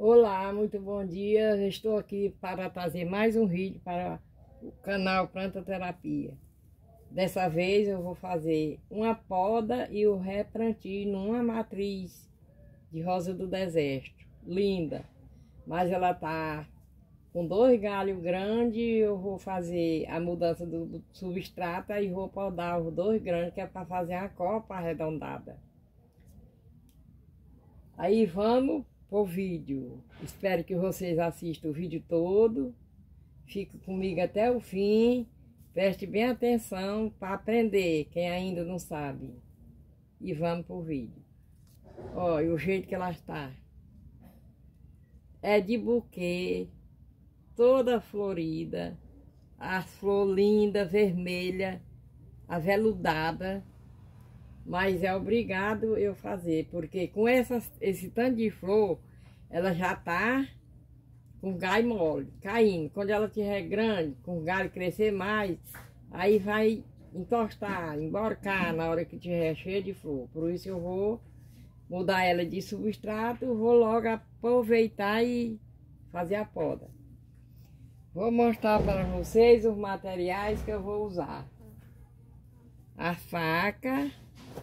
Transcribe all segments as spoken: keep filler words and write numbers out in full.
Olá, muito bom dia. Estou aqui para trazer mais um vídeo para o canal Planta Terapia. Dessa vez eu vou fazer uma poda e o replantio numa matriz de rosa do deserto. Linda, mas ela tá com dois galhos grandes. Eu vou fazer a mudança do, do substrato e vou podar os dois grandes, que é para fazer a copa arredondada. Aí vamos o vídeo. Espero que vocês assistam o vídeo todo. Fique comigo até o fim. Preste bem atenção para aprender, quem ainda não sabe. E vamos pro vídeo. Olha o jeito que ela está. É de buquê, toda florida, a flor linda, vermelha, aveludada. Mas é obrigado eu fazer, porque com essas, esse tanto de flor, ela já tá com galho mole, caindo. Quando ela estiver grande, com o galho crescer mais, aí vai encostar, emborcar na hora que estiver cheia de flor. Por isso eu vou mudar ela de substrato, vou logo aproveitar e fazer a poda. Vou mostrar para vocês os materiais que eu vou usar. A faca,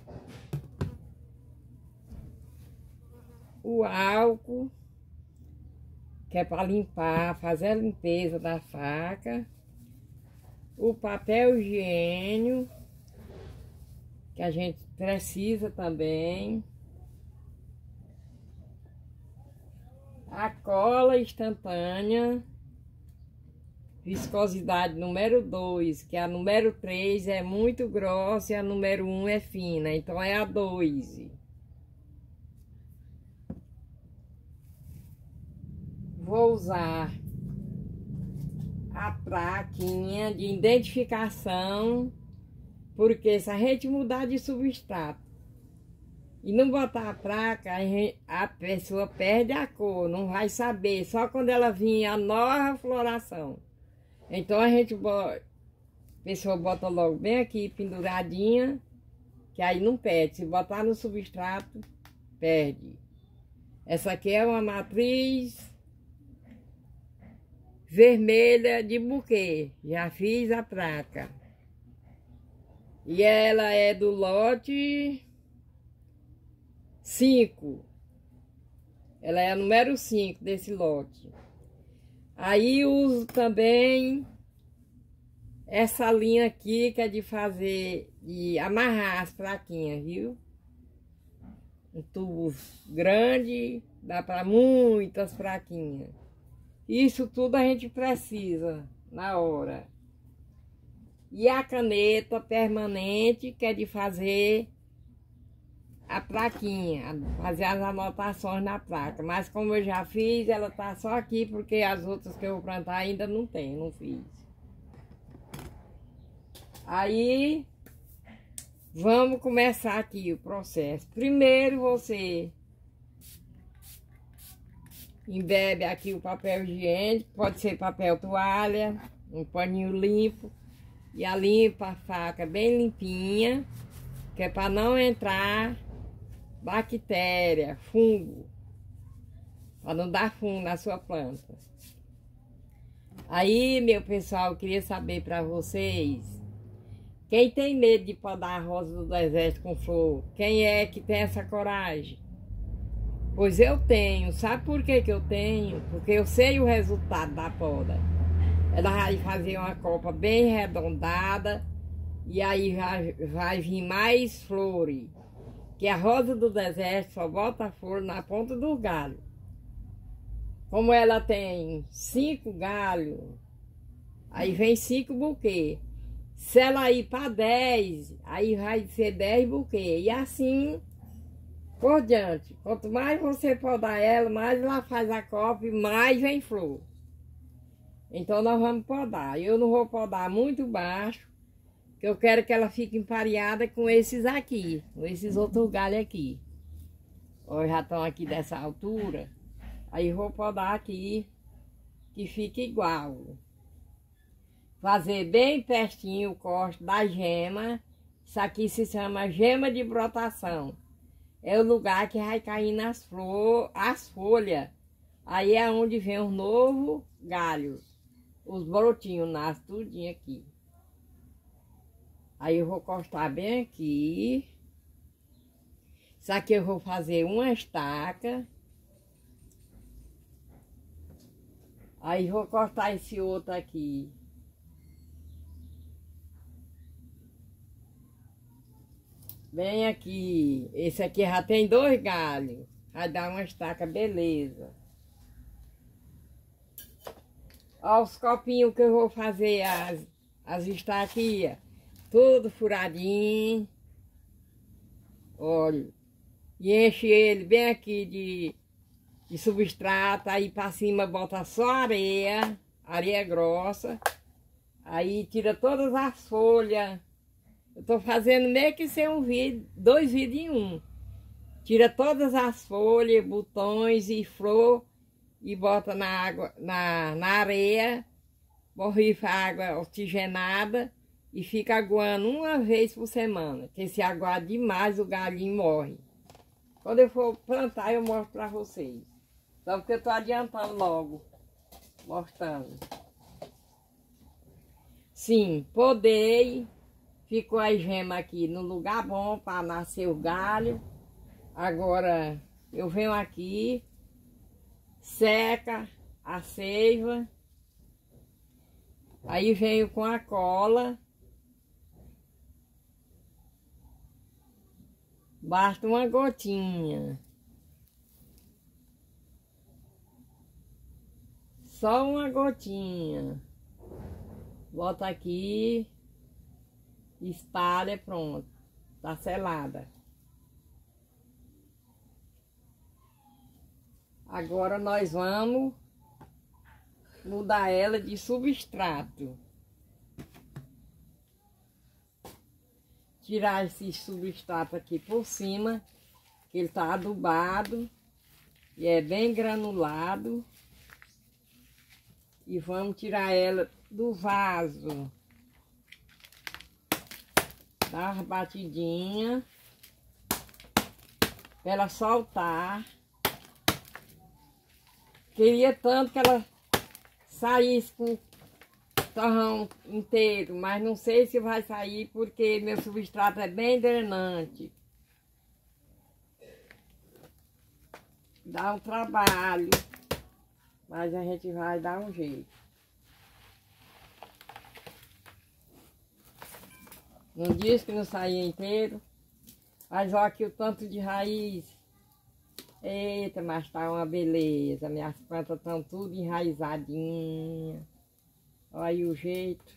o álcool, que é para limpar, fazer a limpeza da faca, o papel higiênico, que a gente precisa também, a cola instantânea, viscosidade número dois, que a número três é muito grossa e a número um é fina, então é a dois. Vou usar a plaquinha de identificação, porque se a gente mudar de substrato e não botar a placa, a, gente, a pessoa perde a cor, não vai saber, só quando ela vir a nova floração. Então a gente bota, a pessoa bota logo bem aqui, penduradinha, que aí não perde. Se botar no substrato, perde. Essa aqui é uma matriz vermelha de buquê. Já fiz a placa. E ela é do lote cinco. Ela é a número cinco desse lote. Aí uso também essa linha aqui, que é de fazer, de amarrar as plaquinhas, viu? Um tubo grande, dá para muitas plaquinhas. Isso tudo a gente precisa na hora. E a caneta permanente, que é de fazer a plaquinha, fazer as anotações na placa. Mas como eu já fiz, ela tá só aqui, porque as outras que eu vou plantar ainda não tem, não fiz. Aí, vamos começar aqui o processo. Primeiro você embebe aqui o papel higiênico, pode ser papel toalha, um paninho limpo. E a limpa a faca bem limpinha, que é para não entrar bactéria, fungo, para não dar fungo na sua planta. Aí, meu pessoal, eu queria saber para vocês, quem tem medo de podar a rosa do deserto com flor? Quem é que tem essa coragem? Pois eu tenho. Sabe por que que eu tenho? Porque eu sei o resultado da poda. Ela vai fazer uma copa bem arredondada e aí vai, vai vir mais flores. Que a rosa do deserto só bota flor na ponta do galho. Como ela tem cinco galhos, aí vem cinco buquês. Se ela ir para dez, aí vai ser dez buquês. E assim por diante. Quanto mais você podar ela, mais ela faz a copa e mais vem flor. Então nós vamos podar. Eu não vou podar muito baixo, que eu quero que ela fique empareada com esses aqui, com esses outros galhos aqui. Ó, já estão aqui dessa altura. Aí vou podar aqui, que fique igual. Fazer bem pertinho o corte da gema. Isso aqui se chama gema de brotação. É o lugar que vai cair nas flores, as folhas, Aí é onde vem os novos galhos. Os brotinhos nascem tudinho aqui. Aí eu vou cortar bem aqui. Isso aqui eu vou fazer uma estaca. Aí vou cortar esse outro aqui. Bem aqui. Esse aqui já tem dois galhos. Vai dar uma estaca, beleza. Olha os copinhos que eu vou fazer as, as estaquias. Tudo furadinho. Olha. E enche ele bem aqui de, de substrato. Aí para cima bota só areia. Areia grossa. Aí tira todas as folhas. Eu tô fazendo meio que ser um vídeo, dois vídeos em um. Tira todas as folhas, botões e flor e bota na água, na, na areia, borrifa água oxigenada e fica aguando uma vez por semana. Porque se aguar demais o galinho morre. Quando eu for plantar eu mostro pra vocês. Só porque eu tô adiantando logo, mostrando. Sim, podei. Ficou a gema aqui no lugar bom para nascer o galho. Agora eu venho aqui, seca a seiva. Aí venho com a cola. Basta uma gotinha. Só uma gotinha. Bota aqui. Espalha, pronto. Tá selada. Agora nós vamos mudar ela de substrato. Tirar esse substrato aqui por cima, que ele tá adubado e é bem granulado. E vamos tirar ela do vaso. Dá uma batidinha pra ela soltar. Queria tanto que ela saísse com o torrão inteiro, mas não sei se vai sair porque meu substrato é bem drenante. Dá um trabalho, mas a gente vai dar um jeito. Não disse que não saía inteiro, mas olha aqui o tanto de raiz. Eita, mas tá uma beleza. Minhas plantas estão tudo enraizadinhas. Olha aí o jeito.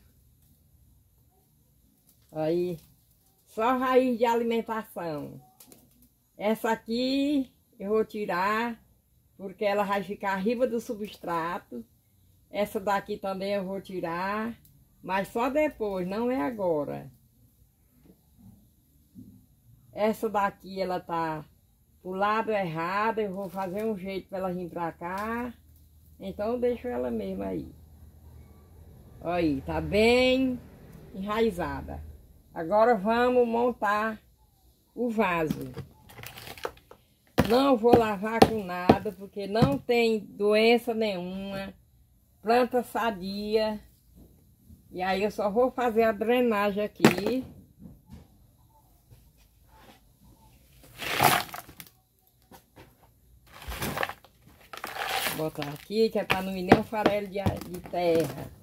Aí, só raiz de alimentação. Essa aqui eu vou tirar, porque ela vai ficar arriba do substrato. Essa daqui também eu vou tirar, mas só depois, não é agora. Essa daqui ela tá pro lado errado, eu vou fazer um jeito para ela vir pra cá. Então eu deixo ela mesmo aí. Olha aí, tá bem enraizada. Agora vamos montar o vaso. Não vou lavar com nada, porque não tem doença nenhuma. Planta sadia. E aí eu só vou fazer a drenagem aqui. Vou botar aqui, que é para não ir nem um farelo de, de terra.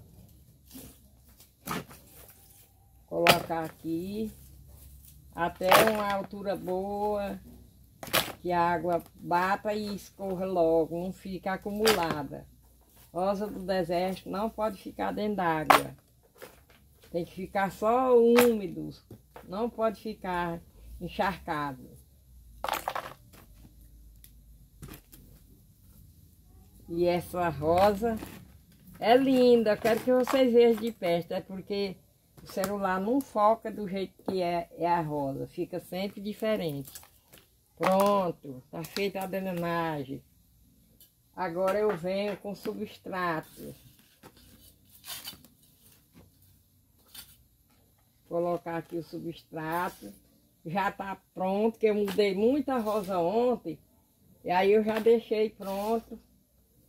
Colocar aqui. Até uma altura boa. Que a água bata e escorra logo, não fica acumulada. Rosa do deserto não pode ficar dentro d'água. Tem que ficar só úmido, não pode ficar encharcado. E essa rosa é linda, quero que vocês vejam de perto, é porque o celular não foca do jeito que é, é a rosa, fica sempre diferente. Pronto, tá feita a drenagem. Agora eu venho com substrato. Colocar aqui o substrato. Já tá pronto, que eu mudei muita rosa ontem. E aí eu já deixei pronto.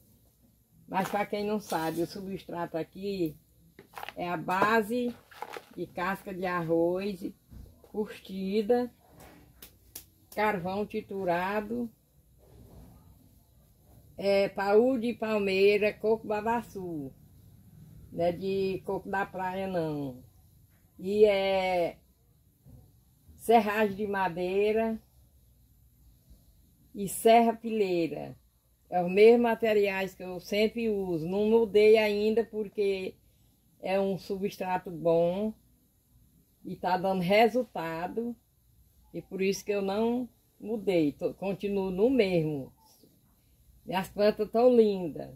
Mas para quem não sabe, o substrato aqui é a base de casca de arroz curtida, carvão triturado, é, paú de palmeira, coco babaçu. Não é de coco da praia, não. E é serragem de madeira e serra-pileira. É os mesmos materiais que eu sempre uso. Não mudei ainda porque é um substrato bom e está dando resultado. E por isso que eu não mudei. Tô, continuo no mesmo. Minhas plantas estão lindas.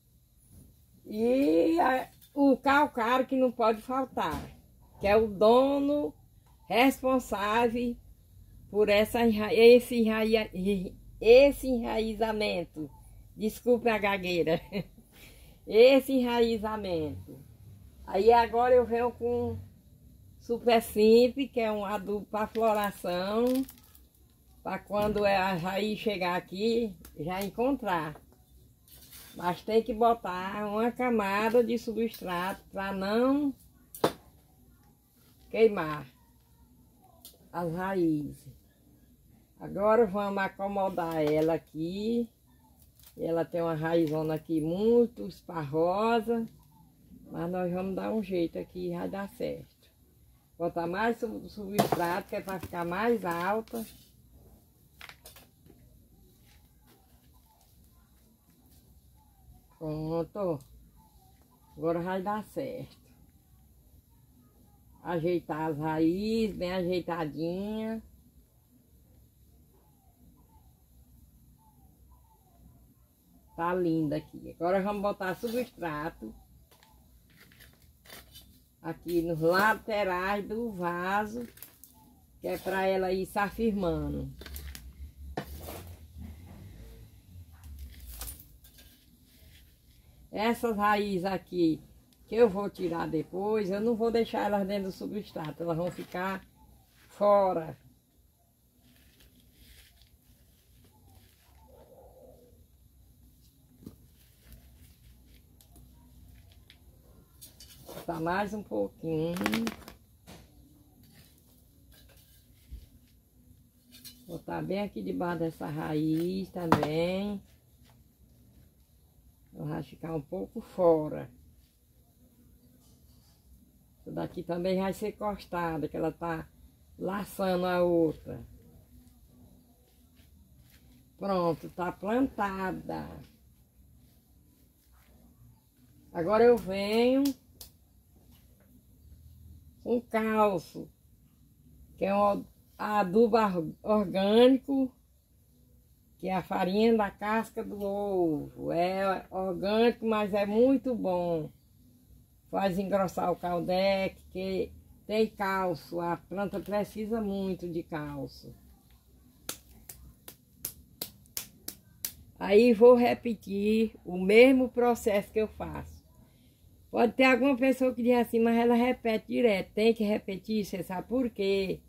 E a, o calcário que não pode faltar, que é o dono responsável por essa, esse, enraia, esse enraizamento. Desculpe a gagueira. Esse enraizamento. Aí agora eu venho com Super Simples, que é um adubo para floração, para quando a raiz chegar aqui, já encontrar. Mas tem que botar uma camada de substrato para não queimar as raízes. Agora vamos acomodar ela aqui. Ela tem uma raizona aqui muito esparrosa, mas nós vamos dar um jeito aqui e vai dar certo. Botar mais substrato, que é para ficar mais alta. Pronto. Agora vai dar certo. Ajeitar as raízes, bem ajeitadinha. Tá linda aqui. Agora vamos botar substrato aqui nos laterais do vaso, que é para ela ir se afirmando. Essas raízes aqui, que eu vou tirar depois, eu não vou deixar elas dentro do substrato, elas vão ficar fora. Tá mais um pouquinho. Botar bem aqui debaixo dessa raiz também. Ela vai ficar um pouco fora. Essa daqui também vai ser cortada, que ela tá laçando a outra. Pronto, tá plantada. Agora eu venho um calço, que é um adubo orgânico, que é a farinha da casca do ovo. É orgânico, mas é muito bom. Faz engrossar o caldeque, que tem cálcio, a planta precisa muito de cálcio. Aí vou repetir o mesmo processo que eu faço. Pode ter alguma pessoa que diz assim, mas ela repete direto. Tem que repetir, você sabe por quê?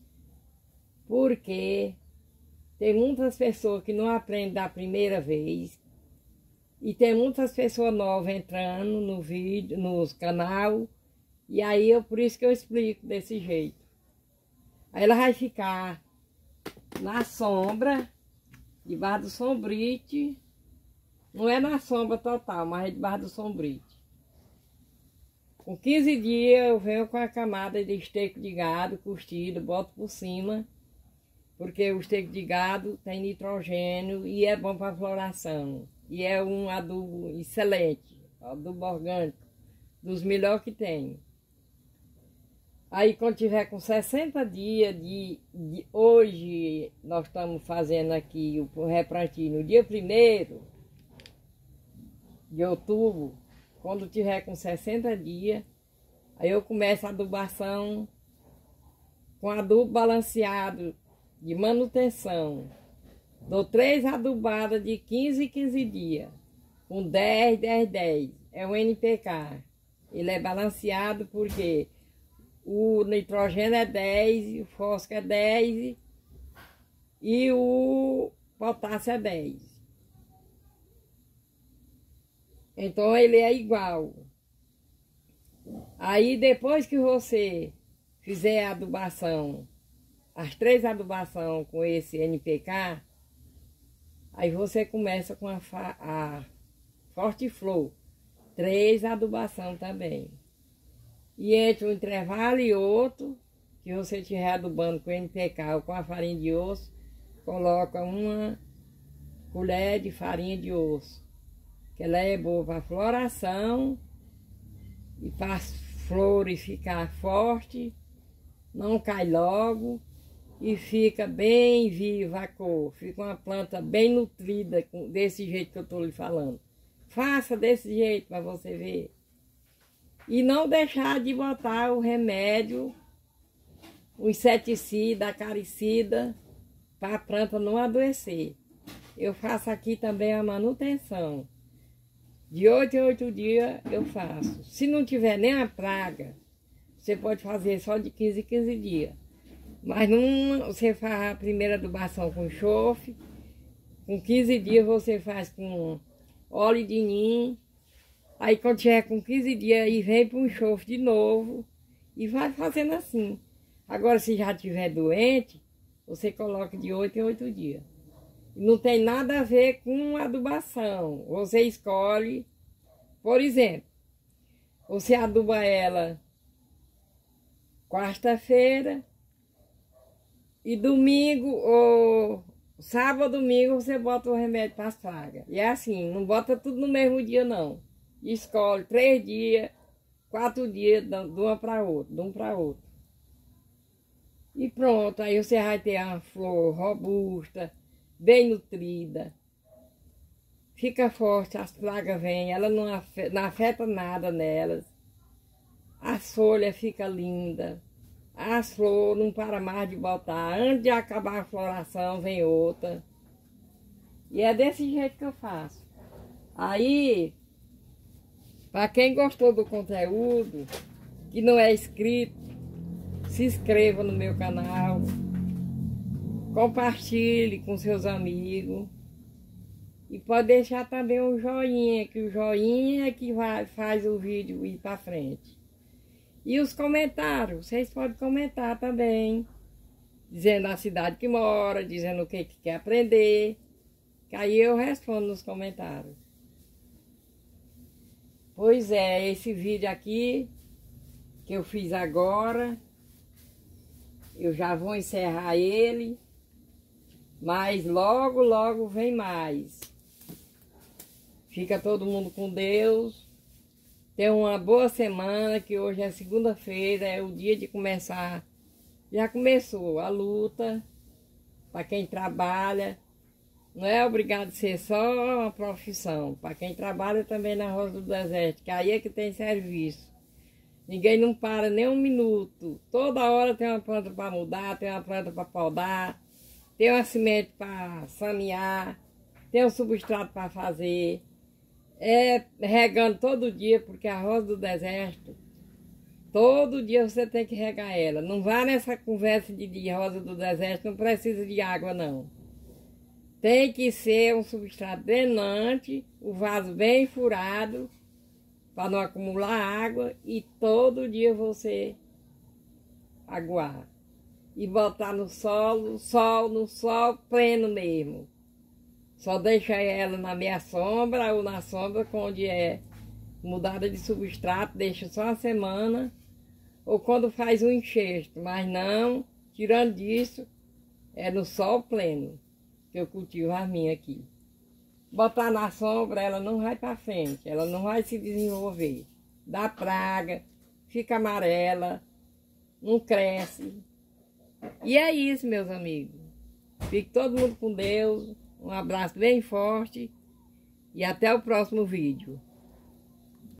Porque tem muitas pessoas que não aprendem da primeira vez. E tem muitas pessoas novas entrando no vídeo, nos canal. E aí, eu, por isso que eu explico desse jeito. Aí ela vai ficar na sombra, debaixo do sombrite. Não é na sombra total, mas é debaixo do sombrite. Com quinze dias eu venho com a camada de esterco de gado curtido, boto por cima, porque o esterco de gado tem nitrogênio e é bom para floração. E é um adubo excelente, adubo orgânico, dos melhores que tem. Aí quando tiver com sessenta dias de, de hoje, nós estamos fazendo aqui o replantio no dia primeiro de outubro. Quando tiver com sessenta dias, aí eu começo a adubação com adubo balanceado de manutenção. Dou três adubadas de quinze em quinze dias, com dez, dez, dez. É um N P K. Ele é balanceado porque o nitrogênio é dez, o fósforo é dez e o potássio é dez. Então ele é igual. Aí depois que você fizer a adubação, as três adubações com esse N P K, aí você começa com a, a Forte Flor, três adubação também. E entre um intervalo e outro, que você estiver adubando com N P K ou com a farinha de osso, coloca uma colher de farinha de osso, que ela é boa para floração e para as flores ficar forte, não cai logo e fica bem viva a cor. Fica uma planta bem nutrida, desse jeito que eu estou lhe falando. Faça desse jeito para você ver. E não deixar de botar o remédio, o inseticida, acaricida, para a planta não adoecer. Eu faço aqui também a manutenção. De oito em oito dias eu faço. Se não tiver nem a praga, você pode fazer só de quinze em quinze dias. Mas não, você faz a primeira adubação com enxofre, com quinze dias você faz com óleo de ninho. Aí quando tiver com quinze dias, aí vem para o enxofre de novo e vai fazendo assim. Agora, se já estiver doente, você coloca de oito em oito dias. Não tem nada a ver com adubação. Você escolhe, por exemplo, você aduba ela quarta-feira e domingo ou sábado, domingo você bota o remédio para as pragas. E é assim, não bota tudo no mesmo dia não. Escolhe três dias, quatro dias de uma para outra, de um para outro. E pronto, aí você vai ter uma flor robusta, bem nutrida, fica forte, as pragas vêm, ela não afeta, não afeta nada nelas, as folhas ficam lindas, as flores não para mais de botar, antes de acabar a floração vem outra, e é desse jeito que eu faço. Aí, para quem gostou do conteúdo, que não é inscrito, se inscreva no meu canal, compartilhe com seus amigos e pode deixar também um joinha, que o joinha é que vai, faz o vídeo ir para frente. E os comentários, vocês podem comentar também, dizendo a cidade que mora, dizendo o que, que quer aprender, que aí eu respondo nos comentários. Pois é, esse vídeo aqui que eu fiz agora, eu já vou encerrar ele. Mas logo, logo vem mais. Fica todo mundo com Deus. Tenha uma boa semana, que hoje é segunda-feira, é o dia de começar. Já começou a luta para quem trabalha. Não é obrigado a ser só uma profissão. Para quem trabalha também na Rosa do Deserto, que aí é que tem serviço. Ninguém não para nem um minuto. Toda hora tem uma planta para mudar, tem uma planta para podar. Tem uma semente para samear, tem um substrato para fazer, é regando todo dia, porque a rosa do deserto, todo dia você tem que regar ela. Não vá nessa conversa de, de rosa do deserto, não precisa de água não. Tem que ser um substrato drenante, o vaso bem furado, para não acumular água, e todo dia você aguar. E botar no solo, sol, no sol pleno mesmo. Só deixa ela na meia sombra ou na sombra, onde é mudada de substrato, deixa só uma semana. Ou quando faz um enxerto, mas não, tirando disso, é no sol pleno que eu cultivo as minhas aqui. Botar na sombra, ela não vai para frente, ela não vai se desenvolver. Dá praga, fica amarela, não cresce. E é isso, meus amigos. Fique todo mundo com Deus. Um abraço bem forte. E até o próximo vídeo.